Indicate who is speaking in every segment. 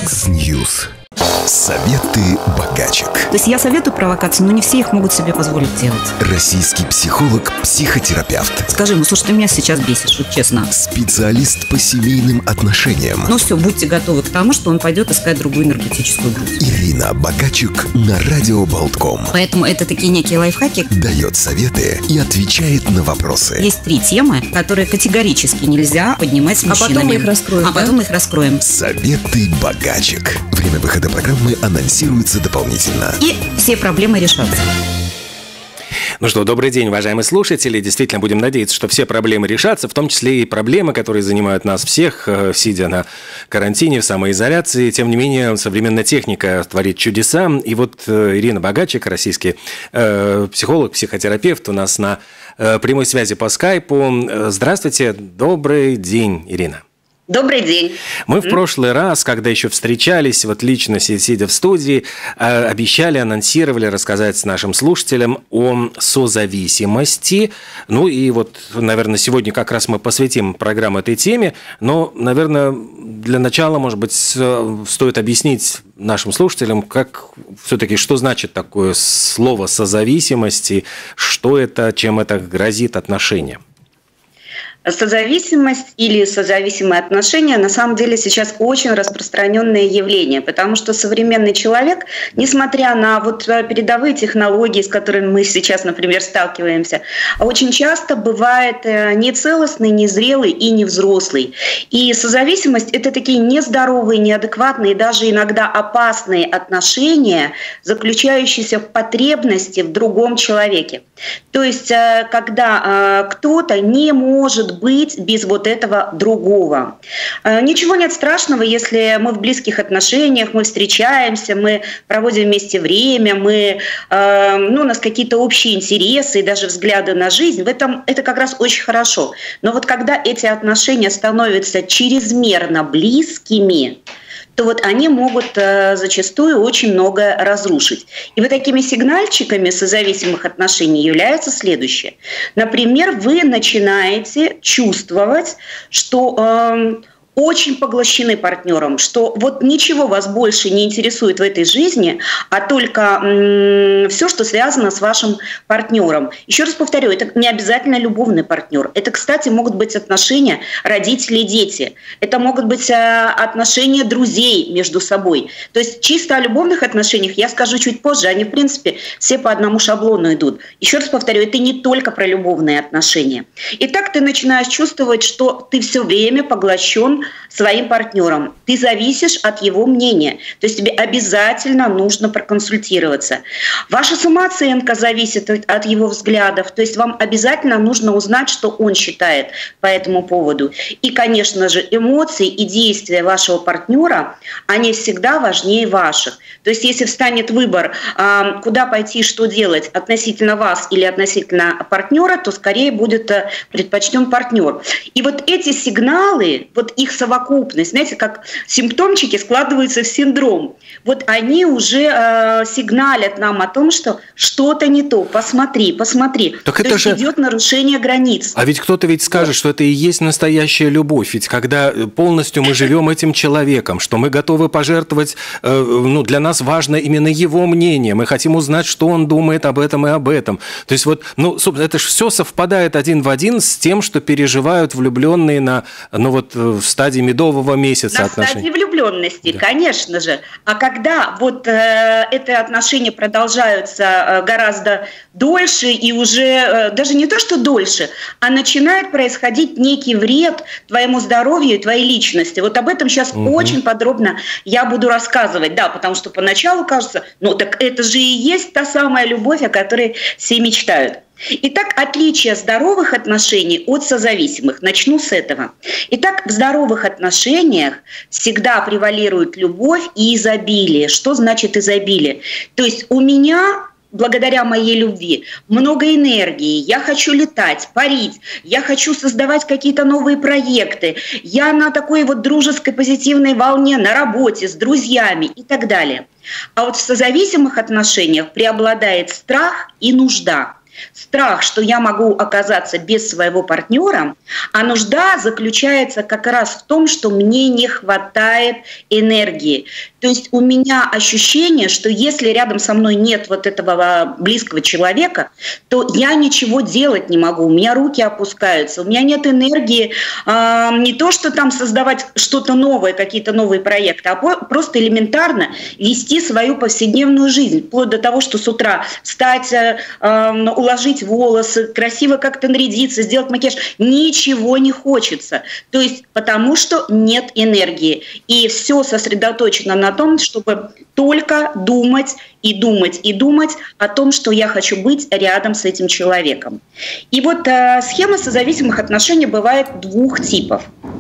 Speaker 1: Яндекс.Ньюс. Советы богачек.
Speaker 2: То есть я советую провокации, но не все их могут себе позволить делать.
Speaker 1: Российский психолог, психотерапевт.
Speaker 2: Скажи, слушай, ты меня сейчас бесишь, вот честно.
Speaker 1: Специалист по семейным отношениям.
Speaker 2: Ну все, будьте готовы к тому, что он пойдет искать другую энергетическую группу.
Speaker 1: Ирина Богачек на Радио Болтком.
Speaker 2: Поэтому это такие некие лайфхаки.
Speaker 1: Дает советы и отвечает на вопросы.
Speaker 2: Есть 3 темы, которые категорически нельзя поднимать с мужчинами.
Speaker 3: А потом мы их раскроем.
Speaker 2: Потом мы их раскроем.
Speaker 1: Советы богачек. Время выхода программы анонсируется дополнительно.
Speaker 2: И все проблемы решатся.
Speaker 4: Ну что, добрый день, уважаемые слушатели. Действительно, будем надеяться, что все проблемы решатся, в том числе и проблемы, которые занимают нас всех, сидя на карантине, в самоизоляции. Тем не менее, современная техника творит чудеса. И вот Ирина Богачек, российский психолог, психотерапевт, у нас на прямой связи по скайпу. Здравствуйте, добрый день, Ирина.
Speaker 5: Добрый день.
Speaker 4: Мы в прошлый раз, когда еще встречались, вот лично сидя в студии, обещали, анонсировали рассказать нашим слушателям о созависимости. Ну и вот, наверное, сегодня как раз мы посвятим программу этой теме. Но, наверное, для начала, может быть, стоит объяснить нашим слушателям, как все-таки, что значит такое слово созависимости, что это, чем это грозит отношениям.
Speaker 5: Созависимость или созависимые отношения на самом деле сейчас очень распространенное явление, потому что современный человек, несмотря на вот передовые технологии, с которыми мы сейчас, например, сталкиваемся, очень часто бывает нецелостный, незрелый и невзрослый. И созависимость – это такие нездоровые, неадекватные, даже иногда опасные отношения, заключающиеся в потребности в другом человеке. То есть, когда кто-то не может быть без вот этого другого. Ничего нет страшного, если мы в близких отношениях, мы встречаемся, мы проводим вместе время, у нас какие-то общие интересы и даже взгляды на жизнь. В этом это как раз очень хорошо. Но вот когда эти отношения становятся чрезмерно близкими, то вот они могут зачастую очень многое разрушить. И вот такими сигнальчиками созависимых отношений является следующее. Например, вы начинаете чувствовать, что очень поглощены партнером, что вот ничего вас больше не интересует в этой жизни, а только все, что связано с вашим партнером. Еще раз повторю, это не обязательно любовный партнер. Это, кстати, могут быть отношения родители-дети. Это могут быть отношения друзей между собой. То есть чисто о любовных отношениях я скажу чуть позже. Они, в принципе, все по одному шаблону идут. Еще раз повторю, это не только про любовные отношения. Итак, ты начинаешь чувствовать, что ты все время поглощен своим партнером. Ты зависишь от его мнения. То есть тебе обязательно нужно проконсультироваться. Ваша самооценка зависит от его взглядов. То есть вам обязательно нужно узнать, что он считает по этому поводу. И, конечно же, эмоции и действия вашего партнера, они всегда важнее ваших. То есть если встанет выбор, куда пойти, что делать относительно вас или относительно партнера, то скорее будет предпочтен партнер. И вот эти сигналы, вот их совокупность, знаете, как симптомчики складываются в синдром. Вот они уже сигналят нам о том, что что-то не то. Посмотри.
Speaker 4: Так
Speaker 5: то
Speaker 4: это
Speaker 5: есть
Speaker 4: же
Speaker 5: идет нарушение границ.
Speaker 4: А ведь кто-то ведь скажет, что это и есть настоящая любовь. Ведь когда полностью мы живем этим человеком, что мы готовы пожертвовать, для нас важно именно его мнение. Мы хотим узнать, что он думает об этом и об этом. То есть это же все совпадает один в один с тем, что переживают влюбленные в стадии медового месяца отношений.
Speaker 5: На стадии влюбленности,
Speaker 4: да.
Speaker 5: Конечно же. А когда это отношения продолжаются гораздо дольше и уже даже не то, что дольше, а начинает происходить некий вред твоему здоровью и твоей личности. Вот об этом сейчас очень подробно я буду рассказывать. Да, потому что поначалу кажется, так это же и есть та самая любовь, о которой все мечтают. Итак, отличие здоровых отношений от созависимых. Начну с этого. Итак, в здоровых отношениях всегда превалирует любовь и изобилие. Что значит изобилие? То есть у меня, благодаря моей любви, много энергии, я хочу летать, парить, я хочу создавать какие-то новые проекты, я на такой вот дружеской позитивной волне на работе с друзьями и так далее. А вот в созависимых отношениях преобладает страх и нужда. страх, что я могу оказаться без своего партнера, а нужда заключается как раз в том, что мне не хватает энергии. То есть у меня ощущение, что если рядом со мной нет вот этого близкого человека, то я ничего делать не могу, у меня руки опускаются, у меня нет энергии не то, что там создавать что-то новое, какие-то новые проекты, а просто элементарно вести свою повседневную жизнь, вплоть до того, что с утра встать, уложить волосы, красиво как-то нарядиться, сделать макияж, ничего не хочется. То есть потому что нет энергии. И все сосредоточено на том, чтобы только думать и думать и думать о том, что я хочу быть рядом с этим человеком. И вот схема созависимых отношений бывает двух типов.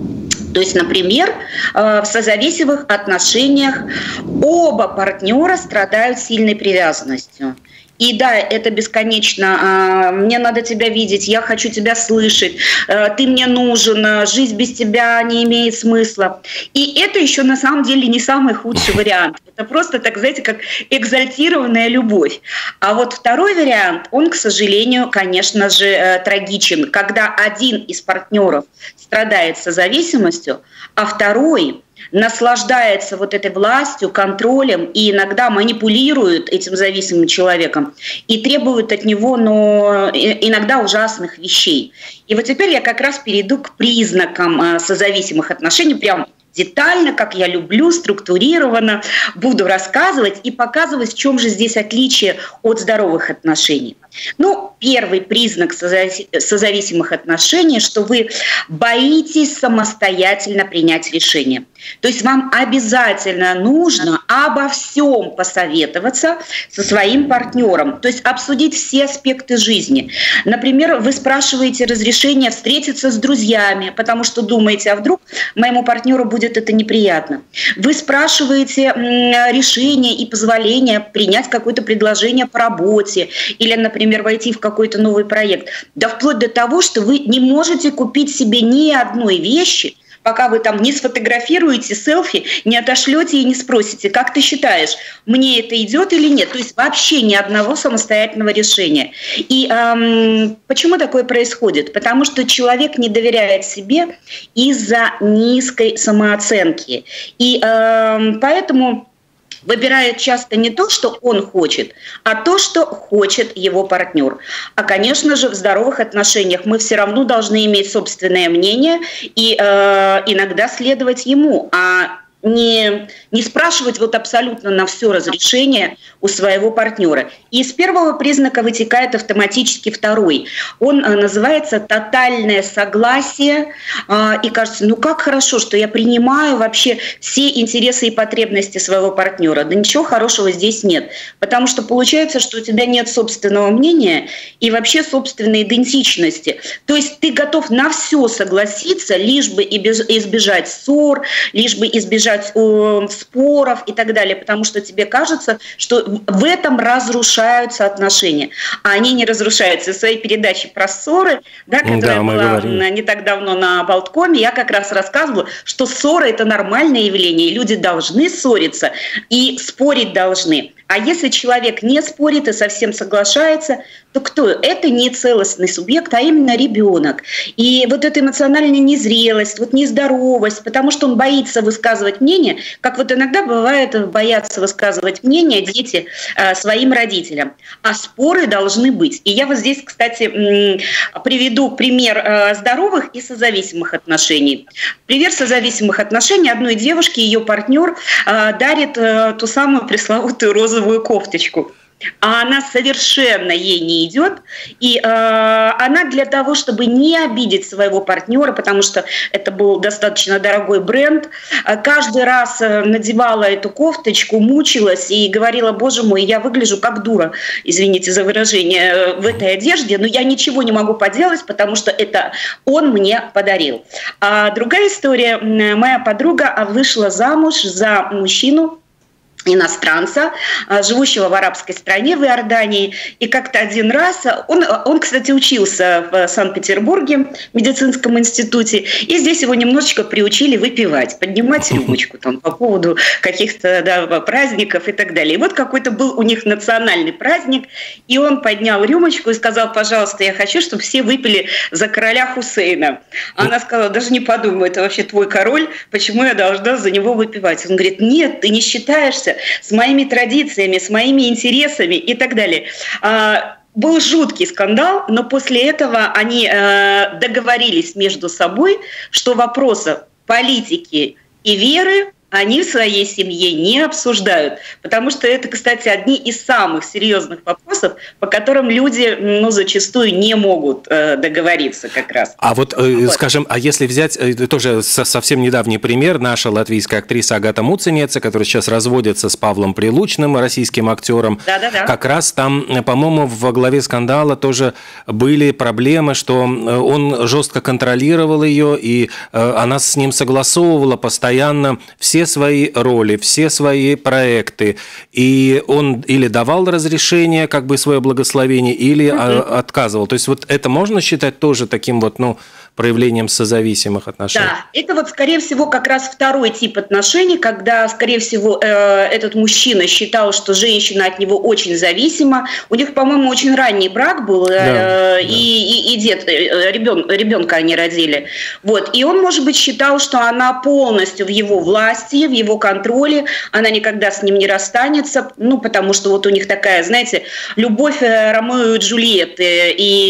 Speaker 5: То есть, например, в созависимых отношениях оба партнера страдают сильной привязанностью. И да, это бесконечно. Мне надо тебя видеть, я хочу тебя слышать, ты мне нужен, жизнь без тебя не имеет смысла. И это еще на самом деле не самый худший вариант. Это просто, так знаете, как экзальтированная любовь. А вот второй вариант, он, к сожалению, конечно же, трагичен. Когда один из партнеров страдает созависимостью, а второй наслаждается вот этой властью, контролем и иногда манипулирует этим зависимым человеком и требует от него, иногда ужасных вещей. И вот теперь я как раз перейду к признакам созависимых отношений, прям детально, как я люблю, структурированно буду рассказывать и показывать, в чем же здесь отличие от здоровых отношений. Первый признак созависимых отношений, что вы боитесь самостоятельно принять решение. То есть вам обязательно нужно обо всем посоветоваться со своим партнером, то есть обсудить все аспекты жизни. Например, вы спрашиваете разрешение встретиться с друзьями, потому что думаете, а вдруг моему партнеру будет это неприятно. Вы спрашиваете решение и позволение принять какое-то предложение по работе или, например, войти в какой-то новый проект. Да вплоть до того, что вы не можете купить себе ни одной вещи, пока вы там не сфотографируете селфи, не отошлете и не спросите, как ты считаешь, мне это идет или нет. То есть вообще ни одного самостоятельного решения. И почему такое происходит? Потому что человек не доверяет себе из-за низкой самооценки. И поэтому выбирает часто не то, что он хочет, а то, что хочет его партнер. А, конечно же, в здоровых отношениях мы все равно должны иметь собственное мнение и иногда следовать ему, а не спрашивать вот абсолютно на все разрешение у своего партнера. И из первого признака вытекает автоматически второй. Он называется тотальное согласие. И кажется, как хорошо, что я принимаю вообще все интересы и потребности своего партнера. Да ничего хорошего здесь нет. Потому что получается, что у тебя нет собственного мнения и вообще собственной идентичности. То есть ты готов на все согласиться, лишь бы избежать ссор, лишь бы избежать споров и так далее, потому что тебе кажется, что в этом разрушаются отношения. А они не разрушаются. В своей передаче про ссоры, которая была не так давно на Болткоме, я как раз рассказывала, что ссоры – это нормальное явление, и люди должны ссориться и спорить должны. А если человек не спорит и совсем соглашается, то кто? Это не целостный субъект, а именно ребенок. И вот эта эмоциональная незрелость, нездоровость, потому что он боится высказывать мнение, как вот иногда бывает, боятся высказывать мнение дети своим родителям. А споры должны быть. И я вот здесь, кстати, приведу пример здоровых и созависимых отношений. Пример созависимых отношений одной девушки, ее партнер дарит ту самую пресловутую розовую кофточку. А она совершенно ей не идет, и она для того, чтобы не обидеть своего партнера, потому что это был достаточно дорогой бренд, каждый раз надевала эту кофточку, мучилась и говорила: боже мой, я выгляжу как дура, извините за выражение, в этой одежде, но я ничего не могу поделать, потому что это он мне подарил. А другая история: моя подруга вышла замуж за мужчину, иностранца, живущего в арабской стране, в Иордании. И как-то один раз, он, кстати, учился в Санкт-Петербурге в медицинском институте, и здесь его немножечко приучили выпивать, поднимать рюмочку там, по поводу каких-то праздников и так далее. И вот какой-то был у них национальный праздник, и он поднял рюмочку и сказал: пожалуйста, я хочу, чтобы все выпили за короля Хусейна. Она сказала: даже не подумай, это вообще твой король, почему я должна за него выпивать? Он говорит: нет, ты не считаешься с моими традициями, с моими интересами и так далее. Был жуткий скандал, но после этого они договорились между собой, что вопросы политики и веры они в своей семье не обсуждают. Потому что это, кстати, одни из самых серьезных вопросов, по которым люди зачастую не могут договориться как раз.
Speaker 4: А вот, скажем, а если взять тоже совсем недавний пример, наша латвийская актриса Агата Муцениеце, которая сейчас разводится с Павлом Прилучным, российским актером, как раз там, по-моему, во главе скандала тоже были проблемы, что он жестко контролировал ее, и она с ним согласовывала постоянно все свои роли, все свои проекты, и он или давал разрешение, как бы свое благословение, или отказывал. То есть вот это можно считать тоже таким вот, проявлением созависимых отношений?
Speaker 5: Да, это вот, скорее всего, как раз второй тип отношений, когда, скорее всего, этот мужчина считал, что женщина от него очень зависима. У них, по-моему, очень ранний брак был, и ребенка они родили. Вот. И он, может быть, считал, что она полностью в его власти, в его контроле, она никогда с ним не расстанется, потому что вот у них такая, знаете, любовь Ромео и Джульетты.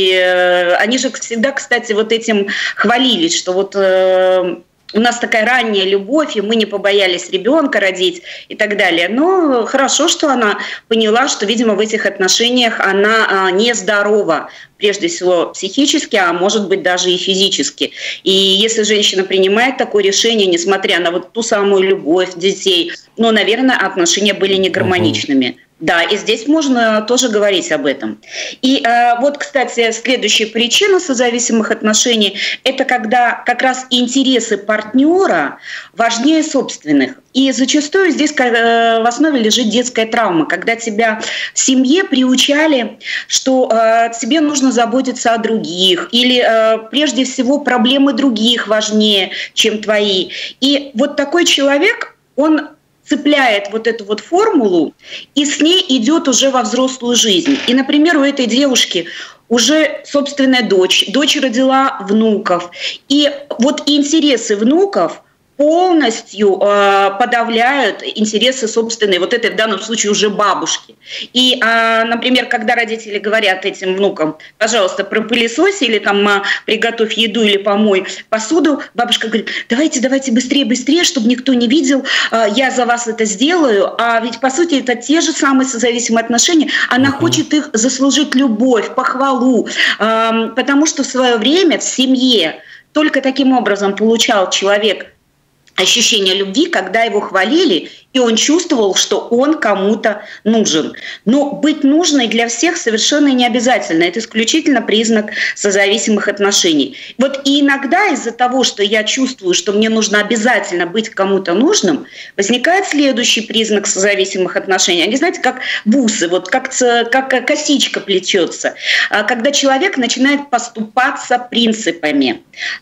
Speaker 5: И они же всегда, кстати, вот этим хвалились, что вот у нас такая ранняя любовь, и мы не побоялись ребенка родить и так далее. Но хорошо, что она поняла, что, видимо, в этих отношениях она нездорова, прежде всего психически, а может быть даже и физически. И если женщина принимает такое решение, несмотря на вот ту самую любовь детей, наверное, отношения были не гармоничными. Да, и здесь можно тоже говорить об этом. И вот, кстати, следующая причина созависимых отношений – это когда как раз интересы партнера важнее собственных. И зачастую здесь в основе лежит детская травма, когда тебя в семье приучали, что тебе нужно заботиться о других, или прежде всего проблемы других важнее, чем твои. И вот такой человек, он цепляет вот эту вот формулу и с ней идет уже во взрослую жизнь. И, например, у этой девушки уже собственная дочь родила внуков. И вот интересы внуков полностью подавляют интересы собственной, вот этой в данном случае уже бабушки. И, например, когда родители говорят этим внукам: пожалуйста, пропылесось или там приготовь еду или помой посуду, бабушка говорит: давайте быстрее, чтобы никто не видел, я за вас это сделаю. А ведь, по сути, это те же самые созависимые отношения. Она хочет их заслужить любовь, похвалу, потому что в свое время в семье только таким образом получал человек ощущение любви, когда его хвалили, и он чувствовал, что он кому-то нужен. Но быть нужной для всех совершенно не обязательно. Это исключительно признак созависимых отношений. Вот и иногда из-за того, что я чувствую, что мне нужно обязательно быть кому-то нужным, возникает следующий признак созависимых отношений. Они, знаете, как бусы, вот как косичка плетется. Когда человек начинает поступаться принципами.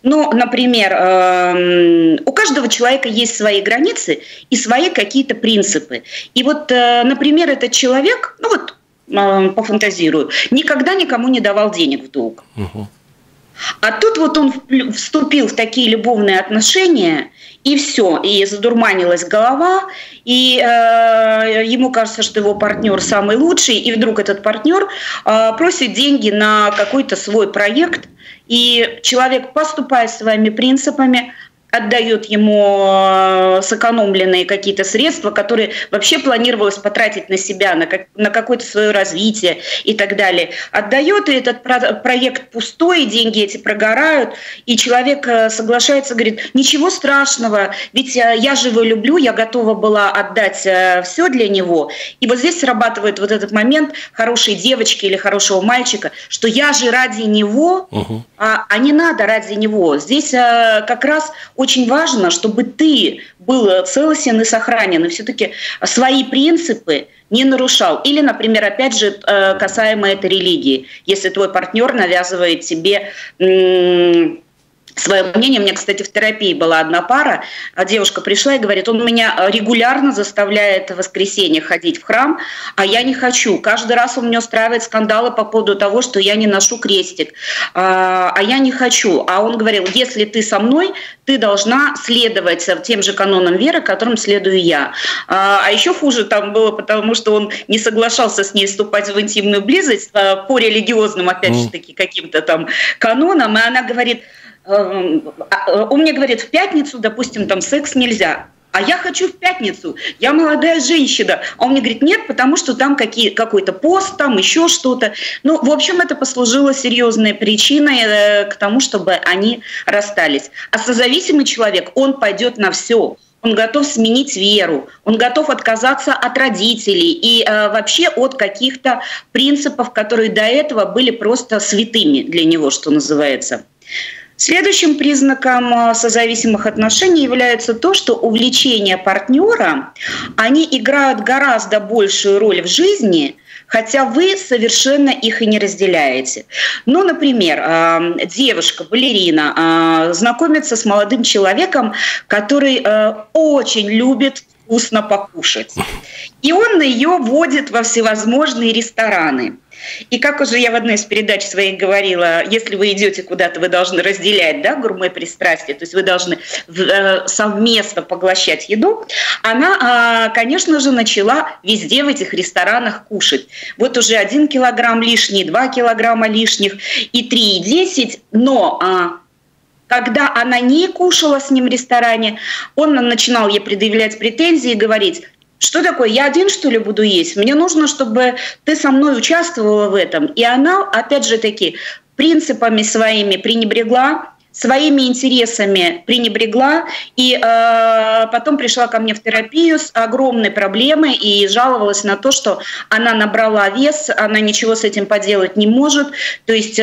Speaker 5: Например, у каждого человека есть свои границы и свои какие-то принципы. И вот, например, этот человек, пофантазирую, никогда никому не давал денег в долг. А тут вот он вступил в такие любовные отношения, и все, и задурманилась голова, и ему кажется, что его партнер самый лучший, и вдруг этот партнер просит деньги на какой-то свой проект, и человек поступает своими принципами, отдает ему сэкономленные какие-то средства, которые вообще планировалось потратить на себя, на какое-то свое развитие и так далее. Отдает, и этот проект пустой, и деньги эти прогорают, и человек соглашается, говорит: ничего страшного, ведь я же его люблю, я готова была отдать все для него. И вот здесь срабатывает вот этот момент хорошей девочки или хорошего мальчика, что я же ради него, а не надо ради него. Здесь как раз очень важно, чтобы ты был целостен и сохранен, и все-таки свои принципы не нарушал. Или, например, опять же, касаемо этой религии, если твой партнер навязывает тебе свое мнение. У меня, кстати, в терапии была одна пара, девушка пришла и говорит, он меня регулярно заставляет в воскресенье ходить в храм, а я не хочу. Каждый раз он мне устраивает скандалы по поводу того, что я не ношу крестик, а я не хочу. А он говорил, если ты со мной, ты должна следовать тем же канонам веры, которым следую я. А еще хуже там было, потому что он не соглашался с ней вступать в интимную близость по религиозным, опять же таки, каким-то там канонам, и она говорит, он мне говорит, в пятницу, допустим, там секс нельзя. А я хочу в пятницу, я молодая женщина. А он мне говорит, нет, потому что там какой-то пост, там еще что-то. Ну, в общем, это послужило серьезной причиной к тому, чтобы они расстались. А созависимый человек, он пойдет на все. Он готов сменить веру, он готов отказаться от родителей и вообще от каких-то принципов, которые до этого были просто святыми для него, что называется. Следующим признаком созависимых отношений является то, что увлечения партнера, они играют гораздо большую роль в жизни, хотя вы совершенно их и не разделяете. Ну, например, девушка, балерина, знакомится с молодым человеком, который очень любит вкусно покушать. И он ее водит во всевозможные рестораны. И как уже я в одной из передач своих говорила, если вы идете куда-то, вы должны разделять, да, гурме-пристрастие, то есть вы должны совместно поглощать еду. Она, конечно же, начала везде в этих ресторанах кушать. Вот уже 1 килограмм лишний, 2 килограмма лишних и 3,10, но когда она не кушала с ним в ресторане, он начинал ей предъявлять претензии и говорить, что такое, я один, что ли, буду есть? Мне нужно, чтобы ты со мной участвовала в этом. И она, опять же таки, принципами своими пренебрегла, своими интересами пренебрегла, и потом пришла ко мне в терапию с огромной проблемой и жаловалась на то, что она набрала вес, она ничего с этим поделать не может, то есть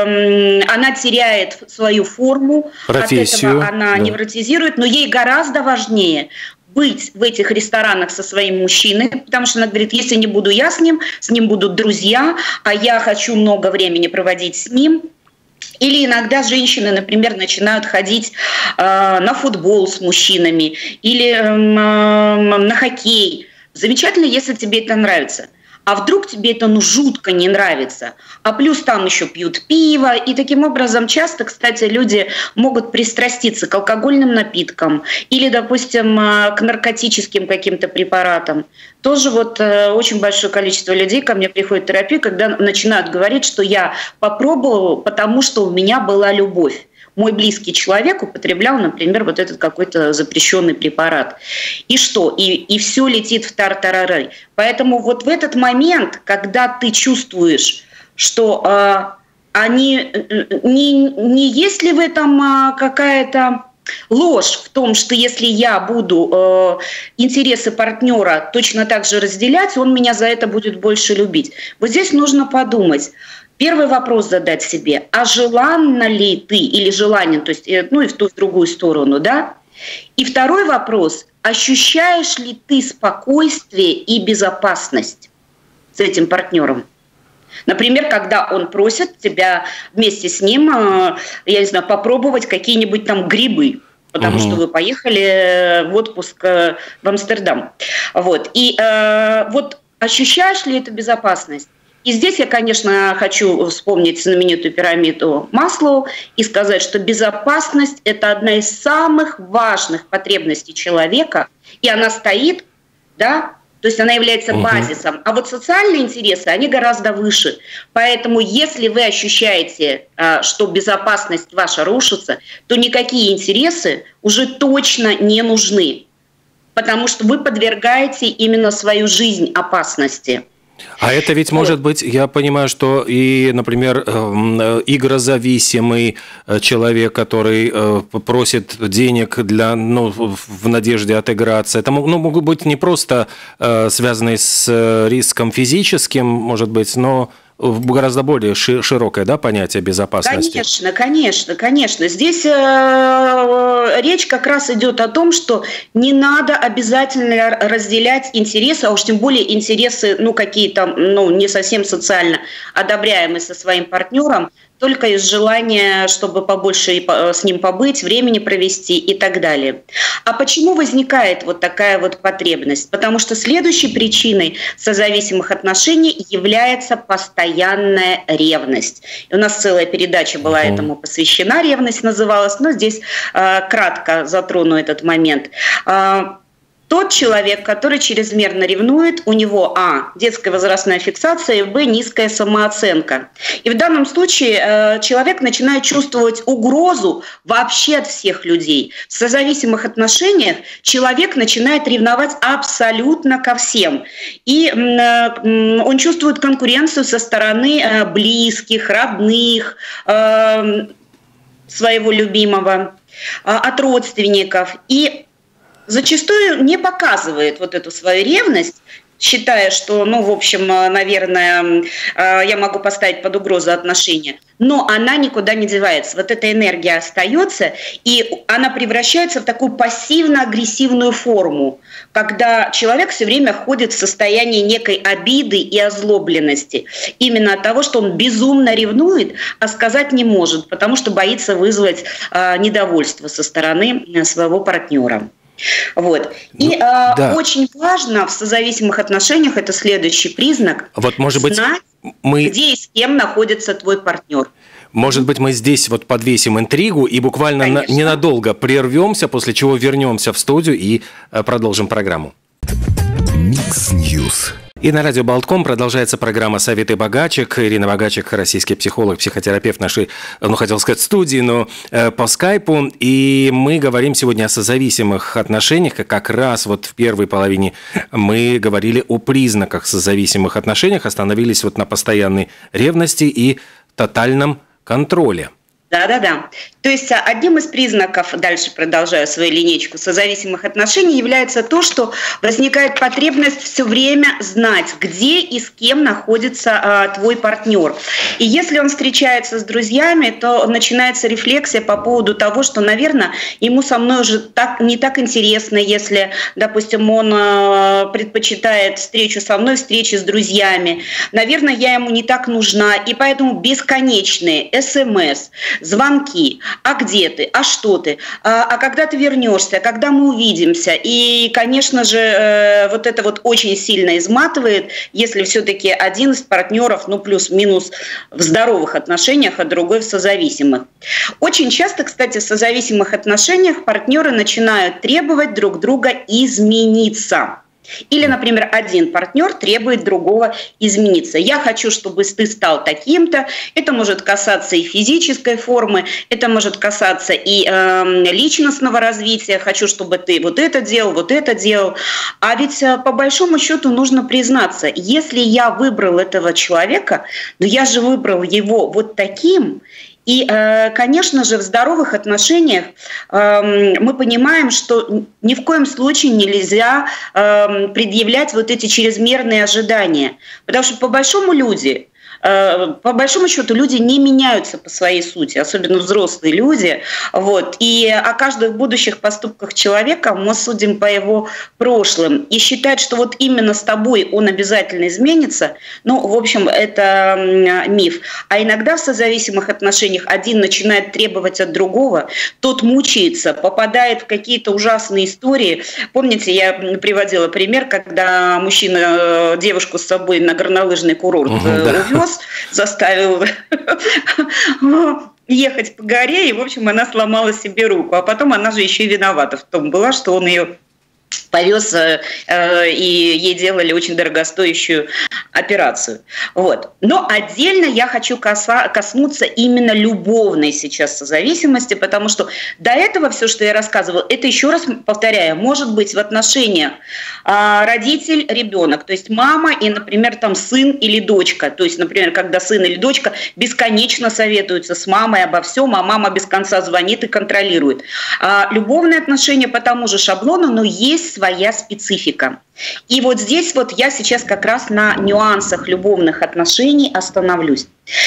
Speaker 5: она теряет свою форму,
Speaker 4: профессию,
Speaker 5: от этого она невротизирует, но ей гораздо важнее быть в этих ресторанах со своим мужчиной, потому что она говорит, если не буду я с ним будут друзья, а я хочу много времени проводить с ним. Или иногда женщины, например, начинают ходить на футбол с мужчинами или на хоккей. Замечательно, если тебе это нравится. А вдруг тебе это жутко не нравится? А плюс там еще пьют пиво. И таким образом часто, кстати, люди могут пристраститься к алкогольным напиткам или, допустим, к наркотическим каким-то препаратам. Тоже вот очень большое количество людей ко мне приходит в терапию, когда начинают говорить, что я попробовал, потому что у меня была любовь. Мой близкий человек употреблял, например, вот этот какой-то запрещенный препарат. И что? И все летит в тартарары. Поэтому вот в этот момент, когда ты чувствуешь, что не есть ли в этом какая-то ложь в том, что если я буду интересы партнера точно так же разделять, он меня за это будет больше любить. Вот здесь нужно подумать. Первый вопрос задать себе, а желанна ли ты или желанен, то есть, ну и в ту, и в другую сторону, да? И второй вопрос, ощущаешь ли ты спокойствие и безопасность с этим партнером? Например, когда он просит тебя вместе с ним, я не знаю, попробовать какие-нибудь там грибы, потому что вы поехали в отпуск в Амстердам. Вот. И вот ощущаешь ли эту безопасность? И здесь я, конечно, хочу вспомнить знаменитую пирамиду Маслоу и сказать, что безопасность – это одна из самых важных потребностей человека, и она стоит, да, то есть она является базисом. А вот социальные интересы, они гораздо выше. Поэтому если вы ощущаете, что безопасность ваша рушится, то никакие интересы уже точно не нужны, потому что вы подвергаете именно свою жизнь опасности.
Speaker 4: А это ведь может быть, я понимаю, что и, например, игрозависимый человек, который просит денег в надежде отыграться, это могут быть не просто связанные с риском физическим, может быть, но гораздо более широкое, да, понятие безопасности.
Speaker 5: Конечно. Здесь речь как раз идет о том, что не надо обязательно разделять интересы, а уж тем более интересы, какие-то, не совсем социально одобряемые со своим партнером, только из желания, чтобы побольше с ним побыть, времени провести и так далее. А почему возникает вот такая вот потребность? Потому что следующей причиной созависимых отношений является постоянная ревность. И у нас целая передача была этому посвящена, «Ревность» называлась, но здесь кратко затрону этот момент. Тот человек, который чрезмерно ревнует, у него детская возрастная фиксация, и низкая самооценка. И в данном случае человек начинает чувствовать угрозу вообще от всех людей. В созависимых отношениях человек начинает ревновать абсолютно ко всем. И он чувствует конкуренцию со стороны близких, родных, своего любимого, от родственников. И зачастую не показывает вот эту свою ревность, считая, что, наверное, я могу поставить под угрозу отношения. Но она никуда не девается. Вот эта энергия остается, и она превращается в такую пассивно-агрессивную форму, когда человек все время ходит в состоянии некой обиды и озлобленности. Именно от того, что он безумно ревнует, а сказать не может, потому что боится вызвать недовольство со стороны своего партнера. Вот. И очень важно в созависимых отношениях, это следующий признак, знать, где и с кем находится твой партнер.
Speaker 4: Может быть, мы здесь подвесим интригу и буквально ненадолго прервемся, после чего вернемся в студию и продолжим программу.
Speaker 1: Микс Ньюс.
Speaker 4: И на радио Болтком продолжается программа «Советы Богачек». Ирина Богачек, российский психолог, психотерапевт нашей, хотел сказать, студии, но по скайпу. И мы говорим сегодня о созависимых отношениях. Как раз в первой половине мы говорили о признаках созависимых отношениях, остановились на постоянной ревности и тотальном контроле.
Speaker 5: Да. То есть одним из признаков, дальше продолжаю свою линейку, созависимых отношений является то, что возникает потребность все время знать, где и с кем находится твой партнер. И если он встречается с друзьями, то начинается рефлексия по поводу того, что, наверное, ему со мной уже не так интересно, если, допустим, он предпочитает встречу со мной, встречи с друзьями. Наверное, я ему не так нужна, и поэтому бесконечные СМС, звонки, а где ты, а что ты, а когда ты вернешься, когда мы увидимся. И, конечно же, это очень сильно изматывает, если все-таки один из партнеров, плюс-минус в здоровых отношениях, а другой в созависимых. Очень часто, кстати, в созависимых отношениях партнеры начинают требовать друг друга измениться. Или, например, один партнер требует другого измениться. Я хочу, чтобы ты стал таким-то. Это может касаться и физической формы, это может касаться и личностного развития. Хочу, чтобы ты вот это делал. А ведь по большому счету нужно признаться, если я выбрал этого человека, но я же выбрал его вот таким. И, конечно же, в здоровых отношениях мы понимаем, что ни в коем случае нельзя предъявлять эти чрезмерные ожидания. Потому что по большому счету люди не меняются по своей сути, особенно взрослые люди. И о каждых будущих поступках человека мы судим по его прошлым. И считать, что именно с тобой он обязательно изменится, это миф. А иногда в созависимых отношениях один начинает требовать от другого, тот мучается, попадает в какие-то ужасные истории. Помните, я приводила пример, когда мужчина девушку с собой на горнолыжный курорт увез, заставил ехать по горе, и, в общем, она сломала себе руку. А потом она же еще и виновата в том была, что он ее повез, и ей делали очень дорогостоящую операцию. Но отдельно я хочу коснуться именно любовной сейчас созависимости, потому что до этого все, что я рассказывала, это, еще раз повторяю, может быть в отношениях родитель-ребенок, то есть мама и, например, сын или дочка. То есть, например, когда сын или дочка бесконечно советуются с мамой обо всем, а мама без конца звонит и контролирует. Любовные отношения по тому же шаблону, но есть своя специфика. И вот здесь вот я сейчас как раз на нюансах любовных отношений остановлюсь.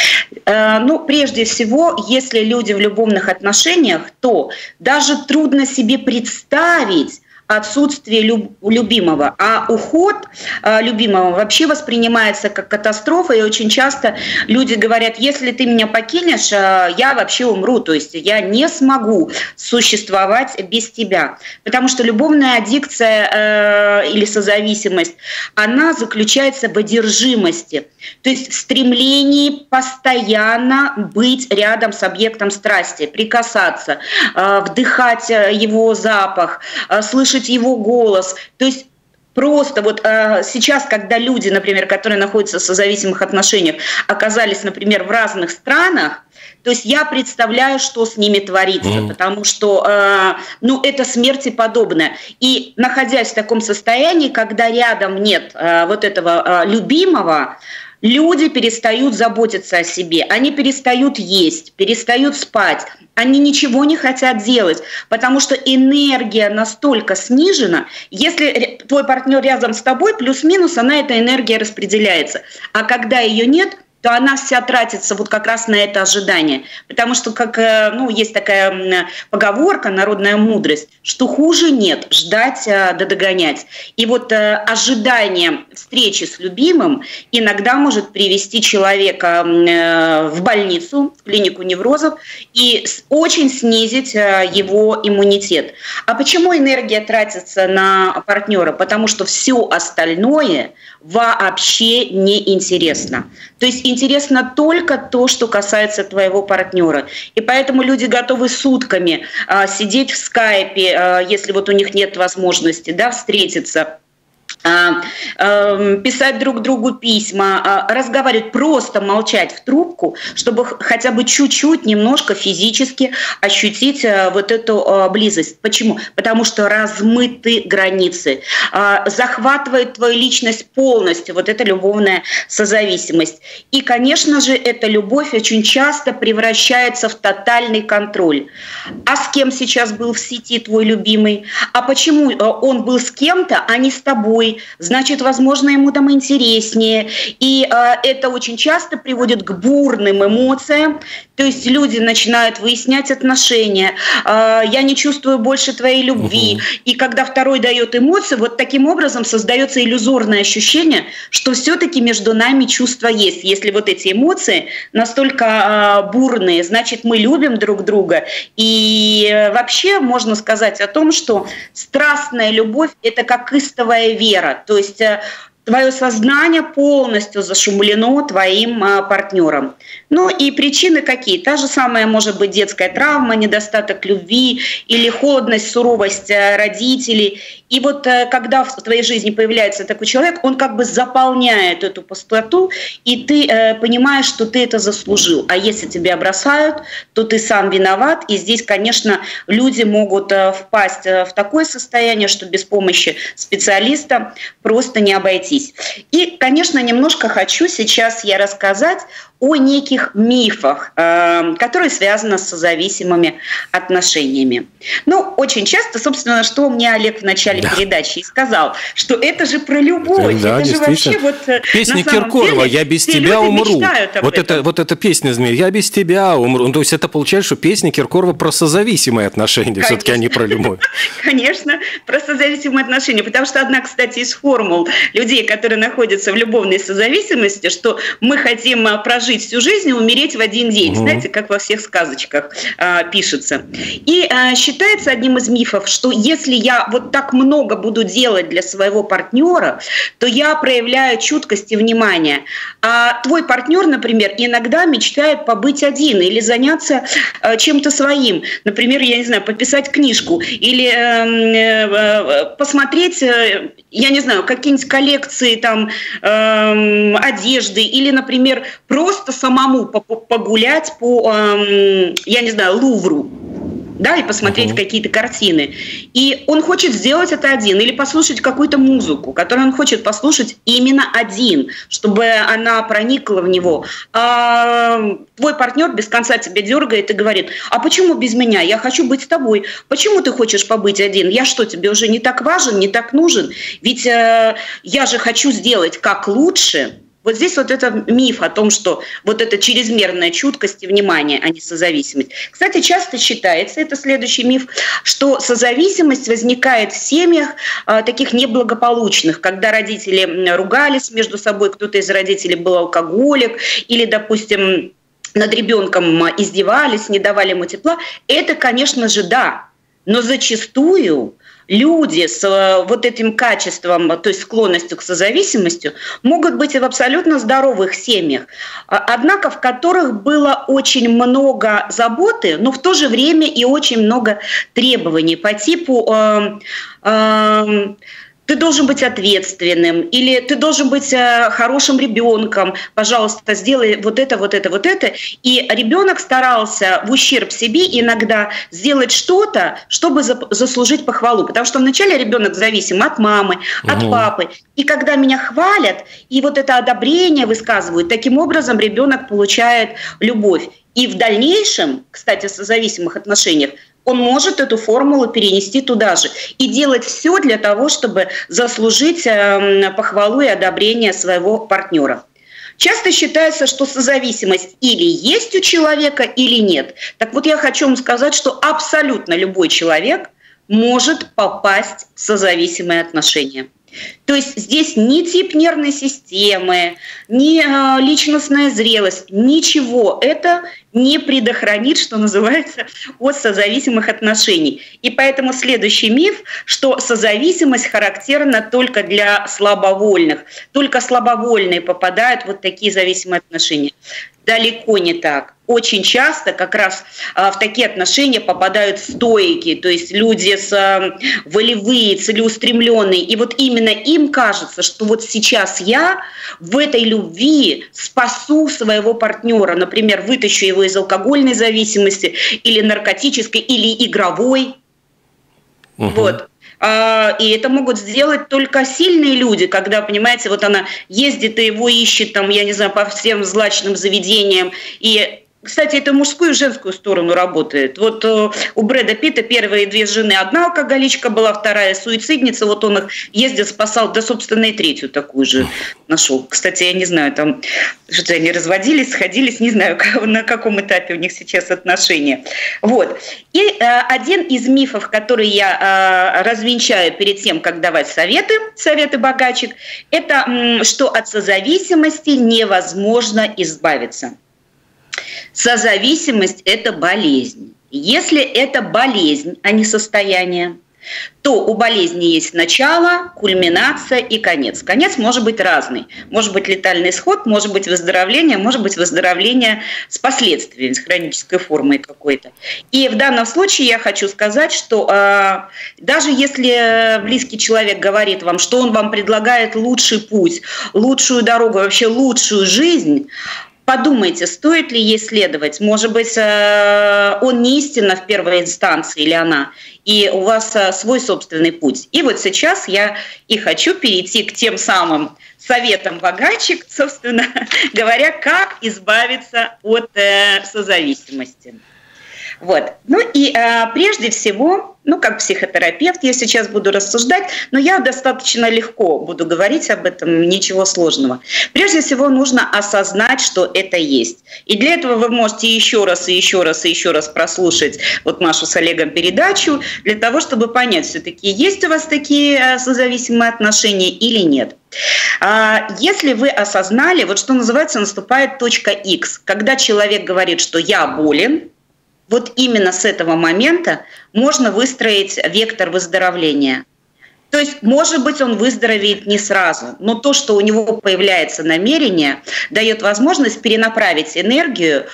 Speaker 5: Прежде всего, если люди в любовных отношениях, то даже трудно себе представить отсутствие любимого, а уход любимого вообще воспринимается как катастрофа, и очень часто люди говорят: если ты меня покинешь, я вообще умру, то есть я не смогу существовать без тебя. Потому что любовная аддикция или созависимость, она заключается в одержимости, то есть в стремлении постоянно быть рядом с объектом страсти, прикасаться, вдыхать его запах, слышать его голос. То есть просто вот сейчас, когда люди, например, которые находятся в созависимых отношениях, оказались, например, в разных странах, то есть я представляю, что с ними творится, потому что это смерти подобное. И находясь в таком состоянии, когда рядом нет вот этого любимого, люди перестают заботиться о себе, они перестают есть, перестают спать, они ничего не хотят делать, потому что энергия настолько снижена, если твой партнер рядом с тобой, плюс-минус, эта энергия распределяется. А когда ее нет, то она вся тратится вот как раз на это ожидание. Потому что, есть такая поговорка, народная мудрость, что хуже нет, ждать да догонять. И вот ожидание встречи с любимым иногда может привести человека в больницу, в клинику неврозов, и очень снизить его иммунитет. А почему энергия тратится на партнера? Потому что все остальное вообще не интересно. То есть интересно только то, что касается твоего партнера. И поэтому люди готовы сутками сидеть в скайпе, если вот у них нет возможности встретиться, писать друг другу письма, разговаривать, просто молчать в трубку, чтобы хотя бы чуть-чуть, немножко физически ощутить вот эту близость. Почему? Потому что размыты границы, захватывает твою личность полностью вот эта любовная созависимость. И, конечно же, эта любовь очень часто превращается в тотальный контроль. А с кем сейчас был в сети твой любимый? А почему он был с кем-то, а не с тобой? Значит, возможно, ему там интереснее. И это очень часто приводит к бурным эмоциям. То есть люди начинают выяснять отношения. Я не чувствую больше твоей любви. И когда второй дает эмоции, вот таким образом создается иллюзорное ощущение, что все-таки между нами чувства есть. Если вот эти эмоции настолько бурные, значит, мы любим друг друга. И вообще можно сказать о том, что страстная любовь – это как истовая вера. То есть твое сознание полностью зашумлено твоим партнером. И причины какие? Та же самая может быть детская травма, недостаток любви или холодность, суровость родителей. И вот когда в твоей жизни появляется такой человек, он как бы заполняет эту пустоту, и ты понимаешь, что ты это заслужил. А если тебя бросают, то ты сам виноват. И здесь, конечно, люди могут впасть в такое состояние, что без помощи специалиста просто не обойтись. И, конечно, немножко хочу сейчас я рассказать о неких мифах, которые связаны с созависимыми отношениями. Очень часто, собственно, что мне Олег в начале передачи и сказал, что это же про любовь, это же вообще вот
Speaker 4: песня Киркорова «Я без тебя умру». Вот эта песня «Я без тебя умру». То есть это получается, что песня Киркорова про созависимые отношения, все-таки, а не про любовь.
Speaker 5: Конечно, про созависимые отношения, потому что одна, кстати, из формул людей, которые находятся в любовной созависимости, что мы хотим прожить всю жизнь и умереть в один день. Знаете, как во всех сказочках пишется. И считается одним из мифов, что если я вот так много буду делать для своего партнера, то я проявляю чуткость и внимание. А твой партнер, например, иногда мечтает побыть один или заняться чем-то своим. Например, я не знаю, пописать книжку или посмотреть, я не знаю, какие-нибудь коллекции там одежды или, например, просто самому погулять по, я не знаю, Лувру. да, и посмотреть какие-то картины. И он хочет сделать это один, или послушать какую-то музыку, которую он хочет послушать именно один, чтобы она проникла в него. А твой партнер без конца тебя дергает и говорит: а почему без меня? Я хочу быть с тобой. Почему ты хочешь побыть один? Я что, тебе уже не так важен, не так нужен? Ведь я же хочу сделать как лучше. Вот здесь вот это миф о том, что вот это чрезмерная чуткость и внимание, а не созависимость. Кстати, часто считается, это следующий миф, что созависимость возникает в семьях таких неблагополучных, когда родители ругались между собой, кто-то из родителей был алкоголик или, допустим, над ребенком издевались, не давали ему тепла. Это, конечно же, да, но зачастую люди с вот этим качеством, то есть склонностью к созависимости, могут быть и в абсолютно здоровых семьях, однако в которых было очень много заботы, но в то же время и очень много требований по типу ты должен быть ответственным, или ты должен быть хорошим ребенком, пожалуйста, сделай вот это, вот это, вот это. И ребенок старался в ущерб себе иногда сделать что-то, чтобы заслужить похвалу. Потому что вначале ребенок зависим от мамы, от папы. И когда меня хвалят, и вот это одобрение высказывают, таким образом ребенок получает любовь. И в дальнейшем, кстати, в созависимых отношениях, он может эту формулу перенести туда же и делать все для того, чтобы заслужить похвалу и одобрение своего партнера. Часто считается, что созависимость или есть у человека, или нет. Так вот, я хочу вам сказать, что абсолютно любой человек может попасть в созависимые отношения. То есть здесь ни тип нервной системы, ни личностная зрелость, ничего это не предохранит, что называется, от созависимых отношений. И поэтому следующий миф, что созависимость характерна только для слабовольных. Только слабовольные попадают в вот такие зависимые отношения. Далеко не так. Очень часто как раз в такие отношения попадают стойки, то есть люди волевые, целеустремленные. И вот именно им кажется, что вот сейчас я в этой любви спасу своего партнера, например, вытащу его из алкогольной зависимости или наркотической, или игровой. Вот. И это могут сделать только сильные люди, когда, понимаете, вот она ездит и его ищет, там, я не знаю, по всем злачным заведениям. И, кстати, это мужскую и женскую сторону работает. Вот у Брэда Питта первые две жены, одна алкоголичка была, вторая суицидница, вот он их ездил, спасал, да, собственно, и третью такую же нашел. Кстати, я не знаю, там, что-то они разводились, сходились, не знаю, на каком этапе у них сейчас отношения. Вот. И один из мифов, который я развенчаю перед тем, как давать советы богачек, это что от созависимости невозможно избавиться. Созависимость – это болезнь. Если это болезнь, а не состояние, то у болезни есть начало, кульминация и конец. Конец может быть разный. Может быть летальный исход, может быть выздоровление с последствиями, с хронической формой какой-то. И в данном случае я хочу сказать, что даже если близкий человек говорит вам, что он вам предлагает лучший путь, лучшую дорогу, вообще лучшую жизнь, подумайте, стоит ли ей следовать. Может быть, он не истинно в первой инстанции или она, и у вас свой собственный путь. И вот сейчас я и хочу перейти к тем самым советам богачек, собственно говоря, как избавиться от созависимости. Вот. Ну и прежде всего, как психотерапевт я сейчас буду рассуждать, но я достаточно легко буду говорить об этом, ничего сложного. Прежде всего нужно осознать, что это есть. И для этого вы можете еще раз прослушать вот Машу с Олегом передачу, для того, чтобы понять, все-таки есть у вас такие созависимые отношения или нет. Если вы осознали, вот что называется, наступает точка X, когда человек говорит, что я болен, вот именно с этого момента можно выстроить вектор выздоровления. То есть, может быть, он выздоровеет не сразу, но то, что у него появляется намерение, дает возможность перенаправить энергию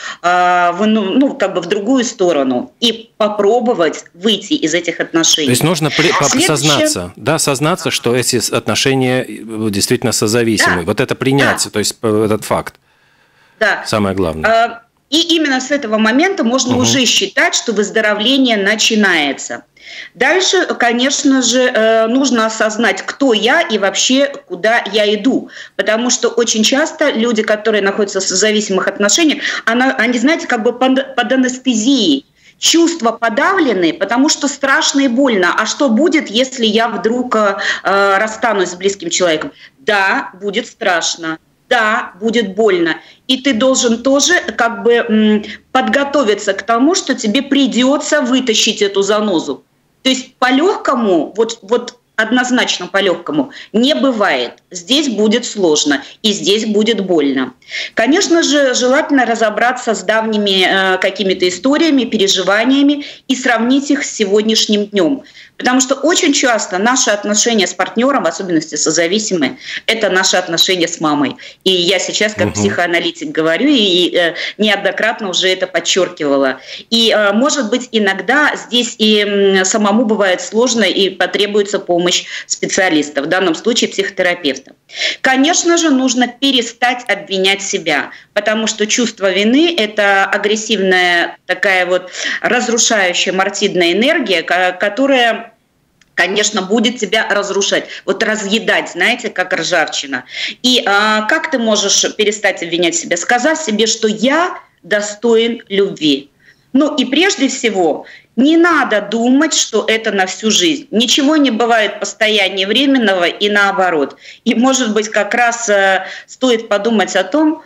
Speaker 5: в другую сторону и попробовать выйти из этих отношений. То
Speaker 4: есть нужно сознаться, что эти отношения действительно созависимы. Да. Вот это принять, то есть этот факт.
Speaker 5: Да.
Speaker 4: Самое главное.
Speaker 5: И именно с этого момента можно уже считать, что выздоровление начинается. Дальше, конечно же, нужно осознать, кто я и вообще куда я иду. Потому что очень часто люди, которые находятся в созависимых отношениях, они, знаете, как бы под анестезией. Чувства подавлены, потому что страшно и больно. А что будет, если я вдруг расстанусь с близким человеком? Да, будет страшно. Да, будет больно. И ты должен тоже как бы подготовиться к тому, что тебе придется вытащить эту занозу. То есть по-легкому, вот однозначно по-легкому не бывает. Здесь будет сложно и здесь будет больно. Конечно же, желательно разобраться с давними какими-то историями, переживаниями и сравнить их с сегодняшним днем. Потому что очень часто наши отношения с партнером, в особенности созависимые, это наши отношения с мамой. И я сейчас как психоаналитик говорю, и неоднократно уже это подчеркивала. И, может быть, иногда здесь и самому бывает сложно, и потребуется помощь специалиста, в данном случае психотерапевта. Конечно же, нужно перестать обвинять себя, потому что чувство вины – это агрессивная такая вот разрушающая мартидная энергия, которая, конечно, будет тебя разрушать, вот разъедать, знаете, как ржавчина. И как ты можешь перестать обвинять себя? Сказать себе, что я достоин любви. Ну и прежде всего, не надо думать, что это на всю жизнь. Ничего не бывает постояннее временного и наоборот. И, может быть, как раз стоит подумать о том,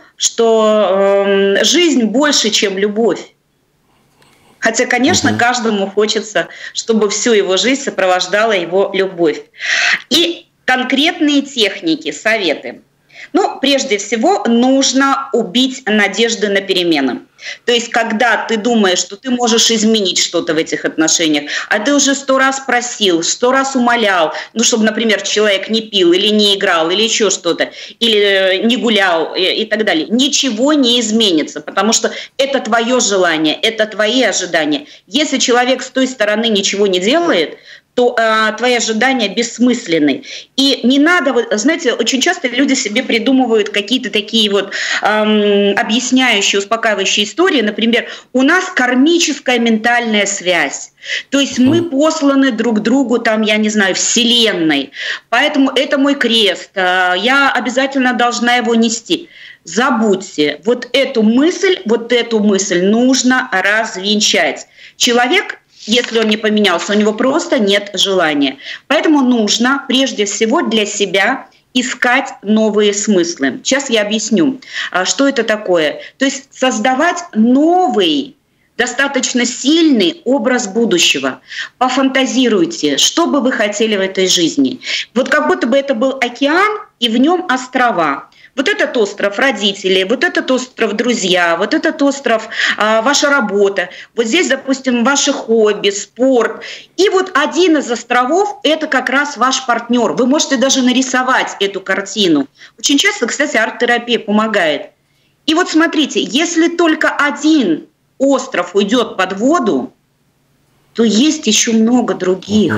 Speaker 5: что жизнь больше, чем любовь. Хотя, конечно, каждому хочется, чтобы всю его жизнь сопровождала его любовь. И конкретные техники, советы. Ну, прежде всего, нужно убить надежды на перемены. То есть, когда ты думаешь, что ты можешь изменить что-то в этих отношениях, а ты уже 100 раз просил, 100 раз умолял, ну, чтобы, например, человек не пил или не играл, или еще что-то, или не гулял и так далее, ничего не изменится, потому что это твое желание, это твои ожидания. Если человек с той стороны ничего не делает, то твои ожидания бессмысленны. И не надо, знаете, очень часто люди себе придумывают какие-то такие вот объясняющие, успокаивающие истории. Например, у нас кармическая ментальная связь. То есть мы посланы друг другу, там, я не знаю, Вселенной. Поэтому это мой крест. Я обязательно должна его нести. Забудьте. Вот эту мысль нужно развенчать. Человек, если он не поменялся, у него просто нет желания. Поэтому нужно прежде всего для себя искать новые смыслы. Сейчас я объясню, что это такое. То есть создавать новый, достаточно сильный образ будущего. Пофантазируйте, что бы вы хотели в этой жизни. Вот как будто бы это был океан, и в нем острова. Вот этот остров родители, вот этот остров друзья, вот этот остров ваша работа, вот здесь, допустим, ваши хобби, спорт. И вот один из островов – это как раз ваш партнер. Вы можете даже нарисовать эту картину. Очень часто, кстати, арт-терапия помогает. И вот смотрите, если только один остров уйдет под воду, то есть еще много других,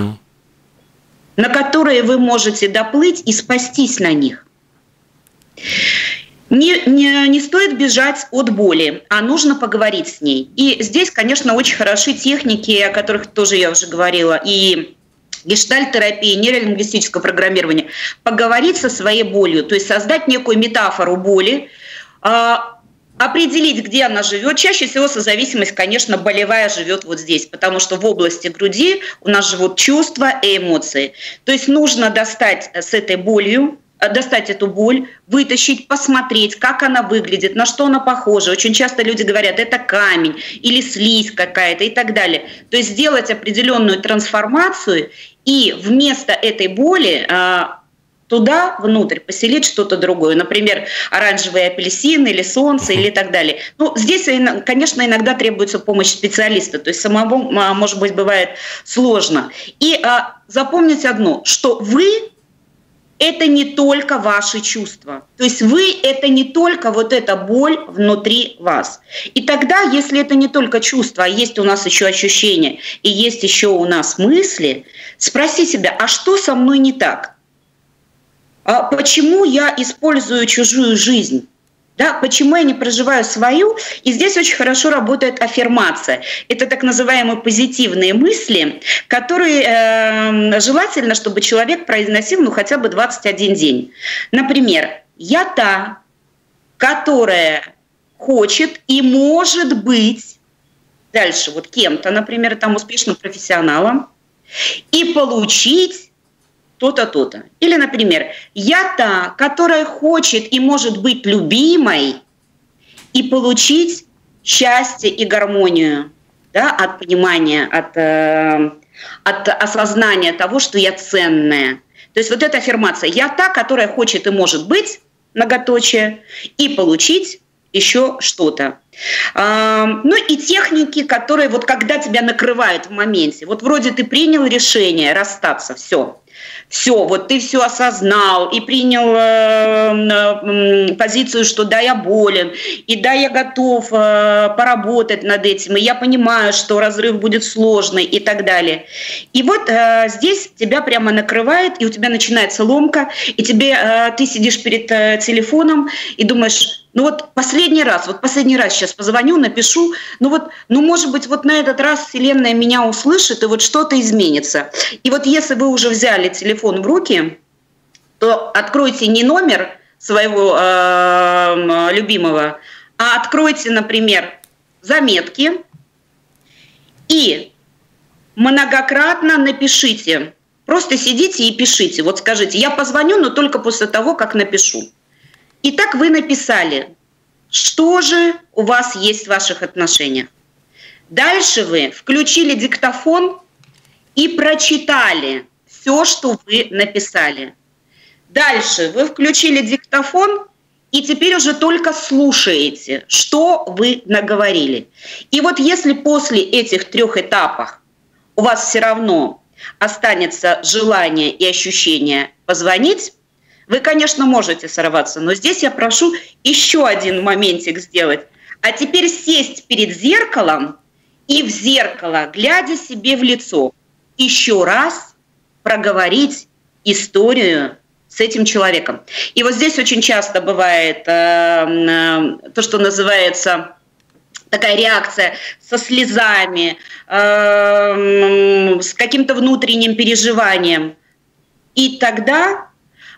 Speaker 5: на которые вы можете доплыть и спастись на них. Не стоит бежать от боли, а нужно поговорить с ней. И здесь, конечно, очень хороши техники, о которых тоже я уже говорила, и гештальт-терапия, нейролингвистическое программирование. Поговорить со своей болью, то есть создать некую метафору боли, определить, где она живет. Чаще всего созависимость, конечно, болевая живет вот здесь, потому что в области груди у нас живут чувства и эмоции. То есть нужно достать эту боль, вытащить, посмотреть, как она выглядит, на что она похожа. Очень часто люди говорят, это камень или слизь какая-то и так далее. То есть сделать определенную трансформацию и вместо этой боли туда внутрь поселить что-то другое. Например, оранжевый апельсин или солнце или так далее. Ну, здесь, конечно, иногда требуется помощь специалиста. То есть самому, может быть, бывает сложно. И запомнить одно, что вы – это не только ваши чувства. То есть вы – это не только вот эта боль внутри вас. И тогда, если это не только чувства, а есть у нас еще ощущения, и есть еще у нас мысли, спроси себя, а что со мной не так? Почему я использую чужую жизнь? Да, почему я не проживаю свою? И здесь очень хорошо работает аффирмация. Это так называемые позитивные мысли, которые желательно, чтобы человек произносил хотя бы 21 день. Например, «Я та, которая хочет и может быть дальше вот кем-то, например, там успешным профессионалом, и получить то-то, то-то». Или, например, «Я та, которая хочет и может быть любимой и получить счастье и гармонию, да, от понимания, от осознания того, что я ценная». То есть вот эта аффирмация «Я та, которая хочет и может быть», многоточие, и получить еще что-то. Ну и техники, которые вот когда тебя накрывает в моменте, вот вроде ты принял решение расстаться, все, вот ты все осознал и принял позицию, что да, я болен, и да, я готов поработать над этим, и я понимаю, что разрыв будет сложный и так далее. И вот здесь тебя прямо накрывает, и у тебя начинается ломка, и ты сидишь перед телефоном и думаешь: ну вот последний раз сейчас позвоню, напишу, может быть, вот на этот раз Вселенная меня услышит, и вот что-то изменится. И вот если вы уже взяли телефон в руки, то откройте не номер своего любимого, а откройте, например, заметки и многократно напишите. Просто сидите и пишите. Вот скажите: я позвоню, но только после того, как напишу. Итак, вы написали, что же у вас есть в ваших отношениях. Дальше вы включили диктофон и прочитали все, что вы написали. Дальше вы включили диктофон и теперь уже только слушаете, что вы наговорили. И вот если после этих 3 этапов у вас все равно останется желание и ощущение позвонить, вы, конечно, можете сорваться, но здесь я прошу еще один моментик сделать. А теперь сесть перед зеркалом и в зеркало, глядя себе в лицо, еще раз проговорить историю с этим человеком. И вот здесь очень часто бывает то, что называется такая реакция со слезами, с каким-то внутренним переживанием. И тогда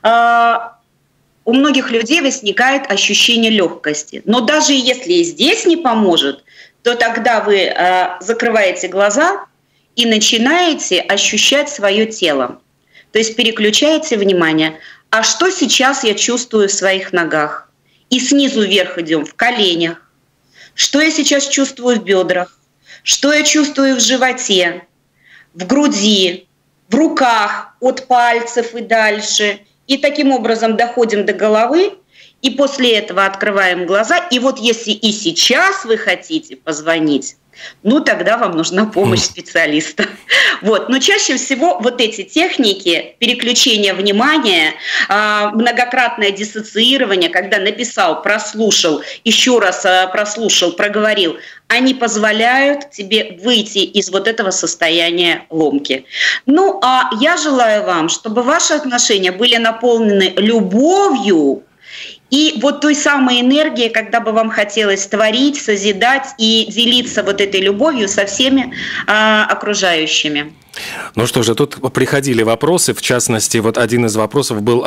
Speaker 5: у многих людей возникает ощущение легкости. Но даже если и здесь не поможет, то тогда вы закрываете глаза и начинаете ощущать свое тело. То есть переключаете внимание, а что сейчас я чувствую в своих ногах? И снизу вверх идем в коленях. Что я сейчас чувствую в бедрах? Что я чувствую в животе, в груди, в руках, от пальцев и дальше. И таким образом доходим до головы, и после этого открываем глаза. И вот если и сейчас вы хотите позвонить, тогда вам нужна помощь специалиста. Вот. Но чаще всего вот эти техники переключения внимания, многократное диссоциирование, когда написал, прослушал, еще раз прослушал, проговорил, они позволяют тебе выйти из вот этого состояния ломки. А я желаю вам, чтобы ваши отношения были наполнены любовью, и вот той самой энергией, когда бы вам хотелось творить, созидать и делиться вот этой любовью со всеми окружающими.
Speaker 4: Ну что же, тут приходили вопросы, в частности, вот один из вопросов был,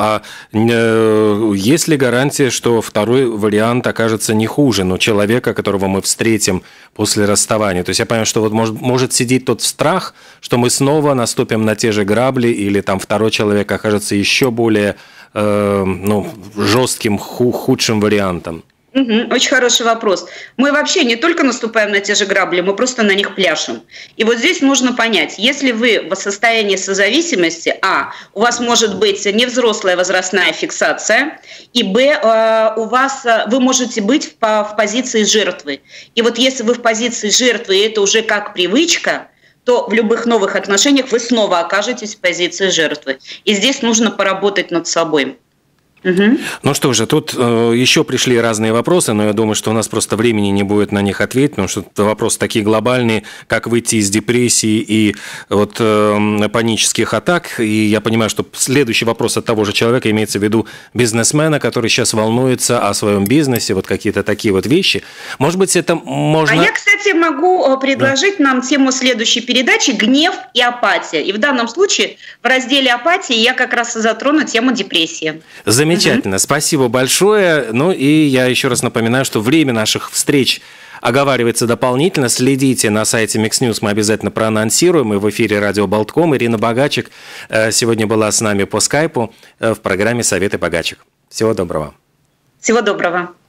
Speaker 4: есть ли гарантия, что второй вариант окажется не хуже, но человека, которого мы встретим после расставания? То есть я понимаю, что вот может сидеть тот страх, что мы снова наступим на те же грабли, или там второй человек окажется еще более жестким, худшим вариантом.
Speaker 5: Очень хороший вопрос. Мы вообще не только наступаем на те же грабли, мы просто на них пляшем. И вот здесь нужно понять, если вы в состоянии созависимости, у вас может быть невзрослая возрастная фиксация, и вы можете быть в позиции жертвы. И вот если вы в позиции жертвы, и это уже как привычка, то в любых новых отношениях вы снова окажетесь в позиции жертвы. И здесь нужно поработать над собой.
Speaker 4: Ну что же, тут еще пришли разные вопросы, но я думаю, что у нас просто времени не будет на них ответить, потому что вопросы такие глобальные, как выйти из депрессии и вот панических атак. И я понимаю, что следующий вопрос от того же человека имеется в виду бизнесмена, который сейчас волнуется о своем бизнесе, вот какие-то такие вот вещи. Может быть, это можно...
Speaker 5: А я, кстати, могу предложить нам тему следующей передачи «Гнев и апатия». И в данном случае в разделе «Апатия» я как раз и затрону тему депрессии.
Speaker 4: Замечательно, спасибо большое. Ну и я еще раз напоминаю, что время наших встреч оговаривается дополнительно. Следите на сайте Mix News, мы обязательно проанонсируем. И в эфире Радио Болтком. Ирина Богачик сегодня была с нами по скайпу в программе «Советы Богачик». Всего доброго.
Speaker 5: Всего доброго.